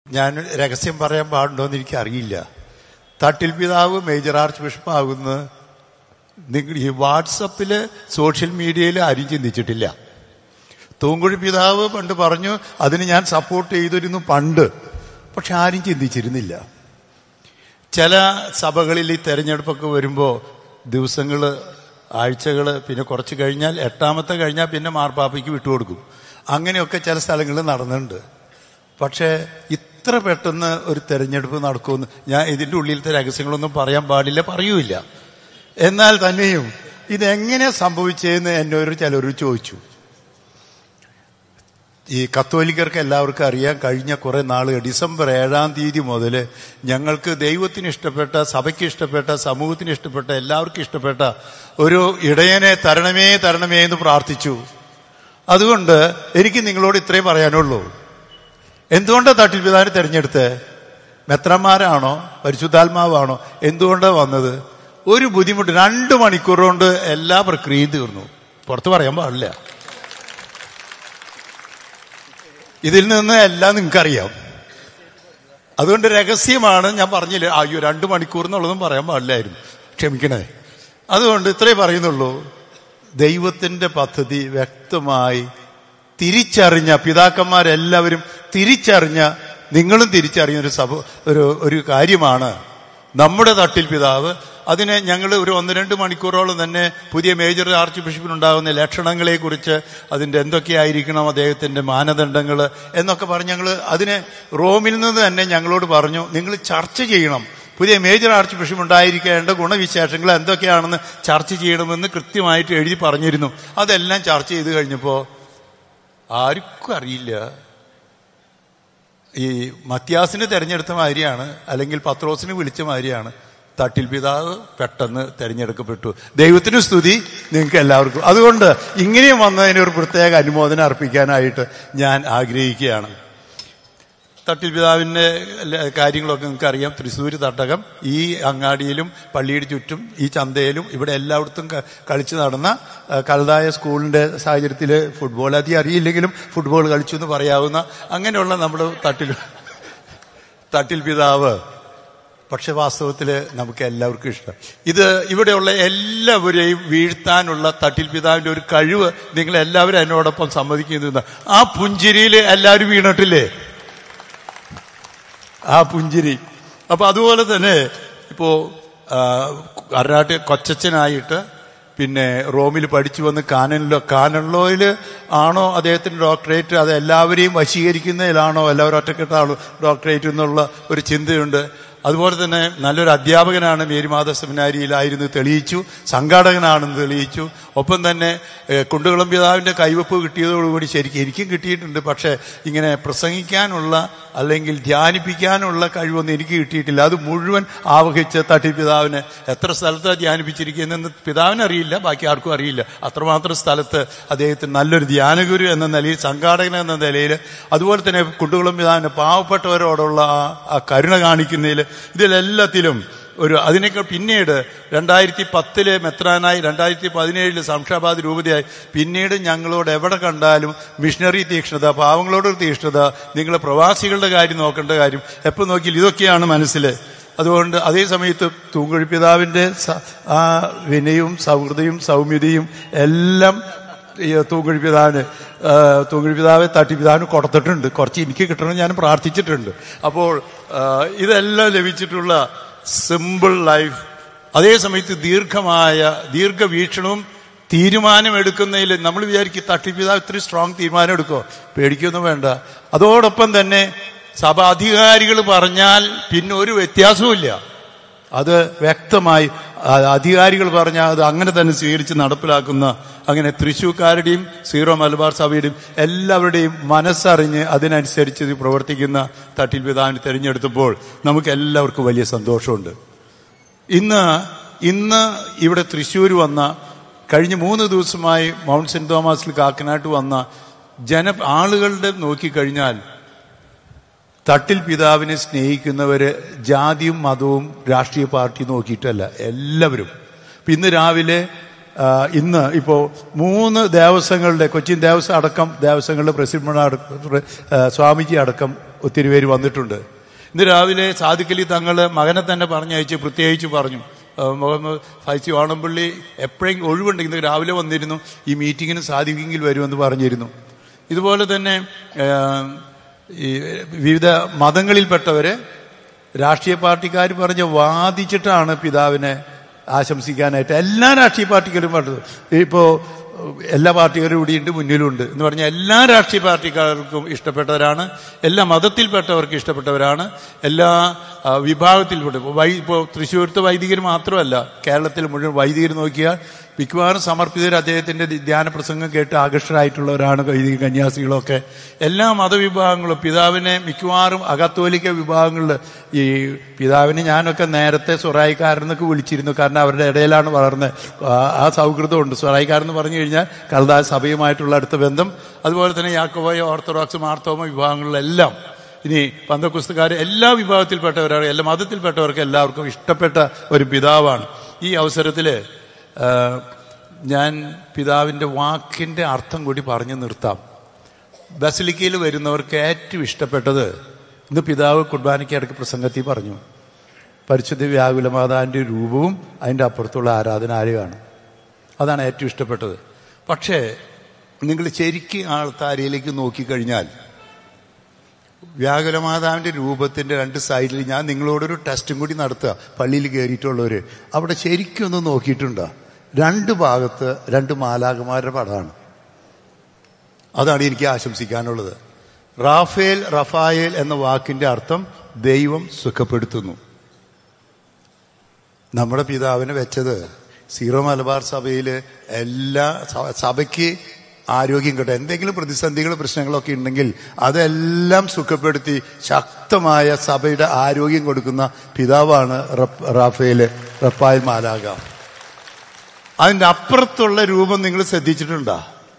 ഞാൻ രഹസ്യം പറയാൻ പാടുണ്ടോയെന്ന് എനിക്കറിയില്ല. തട്ടിൽ പിതാവ് മേജർ ആർച്ച് ബിഷപ്പ് ആകുന്ന നിങ്ങൾ ഈ വാട്സപ്പിൽ സോഷ്യൽ മീഡിയയിൽ ആരും ചിന്തിച്ചിട്ടില്ല. തൂങ്കുഴി പിതാവ് പണ്ട് പറഞ്ഞു അതിന് ഞാൻ സപ്പോർട്ട് ചെയ്തിരുന്നു പണ്ട്, പക്ഷെ ആരും ചിന്തിച്ചിരുന്നില്ല. ചില സഭകളിൽ ഈ തെരഞ്ഞെടുപ്പൊക്കെ വരുമ്പോൾ ദിവസങ്ങൾ, ആഴ്ചകൾ, പിന്നെ കുറച്ച് കഴിഞ്ഞാൽ 8ാമത്തെ കഴിഞ്ഞാൽ പിന്നെ മാർപ്പാപ്പയ്ക്ക് വിട്ടുകൊടുക്കും. അങ്ങനെയൊക്കെ ചില സ്ഥലങ്ങളിൽ നടന്നിട്ടുണ്ട്. പക്ഷേ ഇത്ര പെട്ടെന്ന് ഒരു തെരഞ്ഞെടുപ്പ് നടക്കുമെന്ന് ഞാൻ ഇതിൻ്റെ ഉള്ളിലത്തെ രഹസ്യങ്ങളൊന്നും പറയാൻ പാടില്ല, പറയൂല. എന്നാൽ തന്നെയും ഇതെങ്ങനെ സംഭവിച്ചതെന്ന് എന്നോട് ചിലർ ചോദിച്ചു. ഈ കത്തോലിക്കർക്ക് എല്ലാവർക്കും അറിയാം, കഴിഞ്ഞ കുറെ നാൾ ഡിസംബർ 7-ാം തീയതി മുതൽ ഞങ്ങൾക്ക് ദൈവത്തിന് ഇഷ്ടപ്പെട്ട, സഭയ്ക്ക് ഇഷ്ടപ്പെട്ട, സമൂഹത്തിന് ഇഷ്ടപ്പെട്ട, എല്ലാവർക്കും ഇഷ്ടപ്പെട്ട ഒരു ഇടയനെ തരണമേ തരണമേ എന്ന് പ്രാർത്ഥിച്ചു. അതുകൊണ്ട് എനിക്ക് നിങ്ങളോട് ഇത്രയും പറയാനുള്ളൂ. എന്തുകൊണ്ടാണ് തട്ടിൽ പിതാവിനെ തെരഞ്ഞെടുത്ത്? മെത്രാന്മാരാണോ പരിശുദ്ധാത്മാവാണോ? എന്തുകൊണ്ടാണ് വന്നത്? ഒരു ബുദ്ധിമുട്ട്, 2 മണിക്കൂർ കൊണ്ട് എല്ലാ പ്രക്രിയയും തീർന്നു. പുറത്ത് പറയാൻ പാടില്ല. ഇതിൽ നിന്ന് എല്ലാം നിങ്ങൾക്കറിയാം. അതുകൊണ്ട് രഹസ്യമാണ്, ഞാൻ പറഞ്ഞില്ല. അയ്യോ 2 മണിക്കൂർ എന്നുള്ളതും പറയാൻ പാടില്ലായിരുന്നു, ക്ഷമിക്കണേ. അതുകൊണ്ട് ഇത്രേ പറയുന്നുള്ളൂ. ദൈവത്തിന്റെ പദ്ധതി വ്യക്തമായി തിരിച്ചറിഞ്ഞ പിതാക്കന്മാരെല്ലാവരും തിരിച്ചറിഞ്ഞ, നിങ്ങളും തിരിച്ചറിഞ്ഞ ഒരു കാര്യമാണ് നമ്മുടെ തട്ടിൽ പിതാവ്. അതിനെ ഞങ്ങൾ ഒരു 1-2 മണിക്കൂറോളം തന്നെ പുതിയ മേജർ ആർച്ച് ബിഷപ്പിനുണ്ടാകുന്ന ലക്ഷണങ്ങളെക്കുറിച്ച്, അതിൻ്റെ എന്തൊക്കെയായിരിക്കണം അദ്ദേഹത്തിൻ്റെ മാനദണ്ഡങ്ങൾ എന്നൊക്കെ പറഞ്ഞ് ഞങ്ങൾ അതിനെ റോമിൽ നിന്ന് തന്നെ ഞങ്ങളോട് പറഞ്ഞു, നിങ്ങൾ ചർച്ച ചെയ്യണം. പുതിയ മേജർ ആർച്ച് ബിഷപ്പ് ഉണ്ടായിരിക്കേണ്ട ഗുണവിശേഷങ്ങൾ എന്തൊക്കെയാണെന്ന് ചർച്ച ചെയ്യണമെന്ന് കൃത്യമായിട്ട് എഴുതി പറഞ്ഞിരുന്നു. അതെല്ലാം ചർച്ച ചെയ്ത് കഴിഞ്ഞപ്പോൾ ആർക്കും അറിയില്ല. ഈ മത്യാസിനെ തെരഞ്ഞെടുത്ത മാതിരിയാണ്, അല്ലെങ്കിൽ പത്രോസിനെ വിളിച്ച മാതിരിയാണ് തട്ടിൽ പിതാവ് പെട്ടെന്ന് തെരഞ്ഞെടുക്കപ്പെട്ടു. ദൈവത്തിന് സ്തുതി നിങ്ങൾക്ക് എല്ലാവർക്കും. അതുകൊണ്ട് ഇങ്ങനെയും വന്നതിന് ഒരു പ്രത്യേക അനുമോദനം അർപ്പിക്കാനായിട്ട് ഞാൻ ആഗ്രഹിക്കുകയാണ്. തട്ടിൽ പിതാവിൻ്റെ കാര്യങ്ങളൊക്കെ നിങ്ങൾക്ക് അറിയാം. തൃശ്ശൂർ തട്ടകം, ഈ അങ്ങാടിയിലും പള്ളിയുടെ ചുറ്റും ഈ ചന്തയിലും ഇവിടെ എല്ലായിടത്തും കളിച്ചു നടന്ന കൽതായ സ്കൂളിൻ്റെ സാഹചര്യത്തിൽ ഫുട്ബോൾ അധികം അറിയില്ലെങ്കിലും ഫുട്ബോൾ കളിച്ചു എന്ന് പറയാവുന്ന അങ്ങനെയുള്ള നമ്മുടെ തട്ടിൽ പിതാവ്. പക്ഷെ വാസ്തവത്തിൽ നമുക്ക് എല്ലാവർക്കും ഇഷ്ടം ഇത് ഇവിടെയുള്ള എല്ലാവരെയും വീഴ്ത്താനുള്ള തട്ടിൽ പിതാവിൻ്റെ ഒരു കഴിവ് നിങ്ങളെല്ലാവരും എന്നോടൊപ്പം സമ്മതിക്കുന്നു. ആ പുഞ്ചിരിയിൽ എല്ലാവരും വീണിട്ടില്ലേ? ആ പുഞ്ചിരി. അപ്പൊ അതുപോലെ തന്നെ ഇപ്പോ അരാട്ട് കൊച്ചച്ഛനായിട്ട് പിന്നെ റോമിൽ പഠിച്ചു വന്ന് കാനൻലോയിൽ ആണോ അദ്ദേഹത്തിന്റെ ഡോക്ടറേറ്റ്? അത് എല്ലാവരെയും വശീകരിക്കുന്നതിലാണോ? എല്ലാവരും ഒറ്റക്കെട്ടാണോ ഡോക്ടറേറ്റ് എന്നുള്ള ഒരു ചിന്തയുണ്ട്. അതുപോലെ തന്നെ നല്ലൊരു അധ്യാപകനാണ്, മേരിമാത സെമിനാരിയിലായിരുന്നു തെളിയിച്ചു, സംഘാടകനാണെന്ന് തെളിയിച്ചു. ഒപ്പം തന്നെ കുണ്ടുകുളം പിതാവിന്റെ കൈവപ്പ് കിട്ടിയതോടുകൂടി ശരിക്കും എനിക്കും കിട്ടിയിട്ടുണ്ട്. പക്ഷെ ഇങ്ങനെ പ്രസംഗിക്കാനുള്ള അല്ലെങ്കിൽ ധ്യാനിപ്പിക്കാനുള്ള കഴിവൊന്നും എനിക്ക് കിട്ടിയിട്ടില്ല. അത് മുഴുവൻ ആവഹിച്ച് തട്ടിൽ പിതാവിന് എത്ര സ്ഥലത്ത് ധ്യാനിപ്പിച്ചിരിക്കുന്നതെന്ന് പിതാവിനറിയില്ല, ബാക്കി ആർക്കും അറിയില്ല. അത്രമാത്രം സ്ഥലത്ത് അദ്ദേഹത്തിന് നല്ലൊരു ധ്യാനഗുരു എന്ന നിലയിൽ, സംഘാടകൻ എന്ന നിലയിൽ, അതുപോലെ തന്നെ കുണ്ടുകുളം പിതാവിന് പാവപ്പെട്ടവരോടുള്ള ആ കരുണ കാണിക്കുന്നതിൽ, ഇതിലെല്ലാത്തിലും അതിനേക്കാൾ പിന്നീട് 2010 മെത്രാനായി, 2017 ശംഷാബാദ് രൂപതയായി. പിന്നീട് ഞങ്ങളോട് എവിടെ കണ്ടാലും മിഷണറി തീക്ഷ്ണത, പാവങ്ങളോടൊരു തീക്ഷ്ണത, നിങ്ങൾ പ്രവാസികളുടെ കാര്യം നോക്കേണ്ട കാര്യം എപ്പോൾ നോക്കിയാൽ ഇതൊക്കെയാണ് മനസ്സിൽ. അതുകൊണ്ട് അതേ സമയത്ത് തൂങ്കുഴി പിതാവിന്റെ ആ വിനയവും സൗഹൃദയും സൗമ്യതയും എല്ലാം തൂങ്കുഴി പിതാവ് തട്ടിപ്പിതാവിന് കൊടുത്തിട്ടുണ്ട്. കുറച്ച് എനിക്ക് കിട്ടണം ഞാൻ പ്രാർത്ഥിച്ചിട്ടുണ്ട്. അപ്പോൾ ഇതെല്ലാം ലഭിച്ചിട്ടുള്ള സിമ്പിൾ ലൈഫ്, അതേ സമയത്ത് ദീർഘവീക്ഷണവും തീരുമാനമെടുക്കുന്നതിൽ നമ്മൾ വിചാരിക്കും തട്ടിപ്പിതാവ് ഇത്രയും സ്ട്രോങ് തീരുമാനം എടുക്കുമോ? പേടിക്കൊന്നും വേണ്ട. അതോടൊപ്പം തന്നെ സഭ അധികാരികൾ പറഞ്ഞാൽ പിന്നെ ഒരു വ്യത്യാസവുമില്ല. അത് വ്യക്തമായി അധികാരികൾ പറഞ്ഞാൽ അത് അങ്ങനെ തന്നെ സ്വീകരിച്ച് നടപ്പിലാക്കുന്ന, അങ്ങനെ തൃശ്ശൂർക്കാരുടെയും സീറോ മലബാർ സഭയുടെയും എല്ലാവരുടെയും മനസ്സറിഞ്ഞ് അതിനനുസരിച്ച് പ്രവർത്തിക്കുന്ന തട്ടിൽ പിതാവിനെ തിരഞ്ഞെടുത്തപ്പോൾ നമുക്ക് എല്ലാവർക്കും വലിയ സന്തോഷമുണ്ട്. ഇന്ന് ഇവിടെ തൃശ്ശൂർ വന്ന, കഴിഞ്ഞ 3 ദിവസമായി മൗണ്ട് സെന്റ് തോമസിൽ കാക്കനാട്ട് വന്ന ആളുകളുടെ നോക്കിക്കഴിഞ്ഞാൽ തട്ടിൽ പിതാവിനെ സ്നേഹിക്കുന്നവര് ജാതിയും മതവും രാഷ്ട്രീയ പാർട്ടി നോക്കിയിട്ടല്ല, എല്ലാവരും. ഇന്ന് രാവിലെ ഇപ്പോ 3 ദേവസ്വങ്ങളുടെ, കൊച്ചിൻ ദേവസ്വം അടക്കം, ദേവസ്വങ്ങളുടെ പ്രസിഡന്റ് സ്വാമിജി അടക്കം ഒത്തിരി പേര് വന്നിട്ടുണ്ട്. ഇന്ന് രാവിലെ സാദിഖലി തങ്ങള് മകനെ തന്നെ പറഞ്ഞയച്ച് പ്രത്യേകിച്ച് പറഞ്ഞു, മുഹമ്മദ് ഫൈസി വാണംപള്ളി എപ്പോഴെങ്കിലും ഒഴിവുണ്ടെങ്കിൽ ഇന്ന് രാവിലെ വന്നിരുന്നു, ഈ മീറ്റിങ്ങിന് സാധിക്കുമെങ്കിൽ വരുമെന്ന് പറഞ്ഞിരുന്നു. ഇതുപോലെ തന്നെ ഈ വിവിധ മതങ്ങളിൽപ്പെട്ടവരെ രാഷ്ട്രീയ പാർട്ടിക്കാർ പറഞ്ഞ് വാദിച്ചിട്ടാണ് പിതാവിനെ ആശംസിക്കാനായിട്ട് എല്ലാ രാഷ്ട്രീയ പാർട്ടിക്കാരും പറഞ്ഞത്. ഇപ്പോൾ എല്ലാ പാർട്ടിക്കാരും ഇവിടെയുണ്ട്, മുന്നിലുണ്ട് എന്ന് പറഞ്ഞാൽ എല്ലാ രാഷ്ട്രീയ പാർട്ടിക്കാർക്കും ഇഷ്ടപ്പെട്ടവരാണ്, എല്ലാ മതത്തിൽപ്പെട്ടവർക്ക് ഇഷ്ടപ്പെട്ടവരാണ്, എല്ലാ വിഭാഗത്തിൽപ്പെട്ട. ഇപ്പോൾ തൃശ്ശൂരത്തെ വൈദികർ മാത്രമല്ല, കേരളത്തിൽ മുഴുവൻ വൈദികർ നോക്കിയാൽ മിക്കവാറും സമർപ്പിതർ അദ്ദേഹത്തിന്റെ ധ്യാന പ്രസംഗം കേട്ട് ആകർഷകരായിട്ടുള്ളവരാണ് വൈദിക കന്യാസികളൊക്കെ. എല്ലാ മതവിഭാഗങ്ങളും പിതാവിനെ മിക്കവാറും അകത്തോലിക്ക വിഭാഗങ്ങളിൽ ഈ പിതാവിനെ ഞാനൊക്കെ നേരത്തെ സൊറായിക്കാരെന്നൊക്കെ വിളിച്ചിരുന്നു. കാരണം അവരുടെ ഇടയിലാണ് വളർന്നത്. ആ സൗഹൃദമുണ്ട്. സൊറായിക്കാരെന്ന് പറഞ്ഞു കഴിഞ്ഞാൽ കൽദായ സഭയുമായിട്ടുള്ള അടുത്ത ബന്ധം. അതുപോലെ തന്നെ യാക്കോബായ, ഓർത്തഡോക്സ്, മാർത്തോമ വിഭാഗങ്ങളിലെല്ലാം, ഇനി പന്തക്കുസ്തുകാർ, എല്ലാ വിഭാഗത്തിൽപ്പെട്ടവരാണ്, എല്ലാ മതത്തിൽപ്പെട്ടവർക്ക് എല്ലാവർക്കും ഇഷ്ടപ്പെട്ട ഒരു പിതാവാണ്. ഈ അവസരത്തിൽ ഞാൻ പിതാവിൻ്റെ വാക്കിൻ്റെ അർത്ഥം കൂടി പറഞ്ഞു നിർത്താം. ബസിലിക്കയിൽ വരുന്നവർക്ക് ഏറ്റവും ഇഷ്ടപ്പെട്ടത്, ഇന്ന് പിതാവ് കുർബാനയ്ക്ക് ഇടയ്ക്ക് പ്രസംഗത്തിൽ പറഞ്ഞു, പരിശുദ്ധ വ്യാകുലമാതാവിൻ്റെ രൂപവും അതിൻ്റെ അപ്പുറത്തുള്ള ആരാധനാലയമാണ്. അതാണ് ഏറ്റവും ഇഷ്ടപ്പെട്ടത്. പക്ഷേ നിങ്ങൾ ശരിക്കും ആൾത്താരയിലേക്ക് നോക്കിക്കഴിഞ്ഞാൽ വ്യാകുലമാതാവിൻ്റെ രൂപത്തിൻ്റെ രണ്ട് സൈഡിൽ ഞാൻ നിങ്ങളോടൊരു ടെസ്റ്റും കൂടി നടത്തുക. പള്ളിയിൽ കയറിയിട്ടുള്ളവർ അവിടെ ശരിക്കും ഒന്ന് നോക്കിയിട്ടുണ്ടോ? രണ്ട് ഭാഗത്ത് രണ്ട് മാലാഖമാരുടെ പടമാണ്. അതാണ് എനിക്ക് ആശംസിക്കാനുള്ളത്. റഫായേൽ എന്ന വാക്കിന്റെ അർത്ഥം ദൈവം സുഖപ്പെടുത്തുന്നു. നമ്മുടെ പിതാവിനെ വെച്ചത് സീറോ മലബാർ സഭയില് എല്ലാ സഭയ്ക്ക് ആരോഗ്യം കിട്ടും. എന്തെങ്കിലും പ്രതിസന്ധികൾ പ്രശ്നങ്ങളൊക്കെ ഉണ്ടെങ്കിൽ അതെല്ലാം സുഖപ്പെടുത്തി ശക്തമായ സഭയുടെ ആരോഗ്യം കൊടുക്കുന്ന പിതാവാണ് റഫായേൽ മാലാഖ. അതിൻ്റെ അപ്പുറത്തുള്ള രൂപം നിങ്ങൾ ശ്രദ്ധിച്ചിട്ടുണ്ടോ?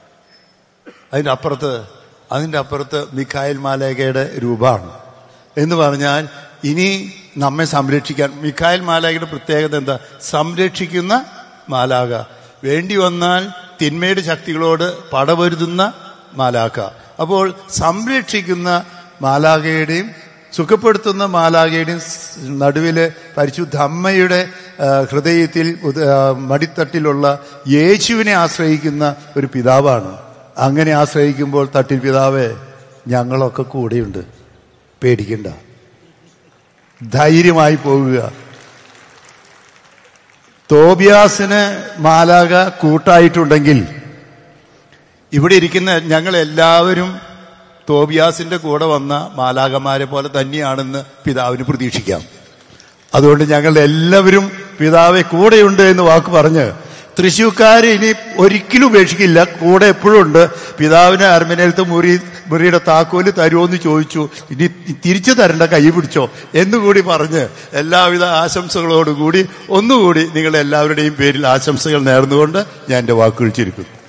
അതിൻ്റെ അപ്പുറത്ത് മിഖായേൽ മാലാഖയുടെ രൂപമാണ്. എന്ന് പറഞ്ഞാൽ ഇനി നമ്മെ സംരക്ഷിക്കാൻ മിഖായേൽ മാലാഖയുടെ പ്രത്യേകത എന്താ? സംരക്ഷിക്കുന്ന മാലാഖ. വേണ്ടി വന്നാൽ തിന്മയുടെ ശക്തികളോട് പടപൊരുതുന്ന മാലാഖ. അപ്പോൾ സംരക്ഷിക്കുന്ന മാലാഖയുടെയും സുഖപ്പെടുത്തുന്ന മാലാഖയുടെയും നടുവില് പരിശുദ്ധ അമ്മയുടെ ഹൃദയത്തിൽ മടിത്തട്ടിലുള്ള യേശുവിനെ ആശ്രയിക്കുന്ന ഒരു പിതാവാണ്. അങ്ങനെ ആശ്രയിക്കുമ്പോൾ തട്ടിൽ പിതാവേ ഞങ്ങളൊക്കെ കൂടെയുണ്ട്, പേടിക്കണ്ട, ധൈര്യമായി പോകുക. തോബിയാസിന് മാലാഖ കൂട്ടായിട്ടുണ്ടെങ്കിൽ ഇവിടെ ഇരിക്കുന്ന ഞങ്ങൾ എല്ലാവരും തോബിയാസിന്റെ കൂടെ വന്ന മാലാഖമാരെ പോലെ തന്നെയാണെന്ന് പിതാവിന് പ്രതീക്ഷിക്കാം. അതുകൊണ്ട് ഞങ്ങൾ എല്ലാവരും പിതാവെ കൂടെയുണ്ട് എന്ന് വാക്ക് പറഞ്ഞ് തൃശ്ശൂക്കാർ ഇനി ഒരിക്കലും ഉപേക്ഷിക്കില്ല, കൂടെ എപ്പോഴും ഉണ്ട്. പിതാവിനെ അർമനയിലത്തെ മുറിയുടെ താക്കോല് തരുമോന്ന് ചോദിച്ചു, ഇനി തിരിച്ചു തരണ്ട, കൈ പിടിച്ചോ എന്നുകൂടി പറഞ്ഞ് എല്ലാവിധ ആശംസകളോടുകൂടി ഒന്നുകൂടി നിങ്ങളെല്ലാവരുടെയും പേരിൽ ആശംസകൾ നേർന്നുകൊണ്ട് ഞാൻ എൻ്റെ വാക്കുകൾ ചുരുക്കും.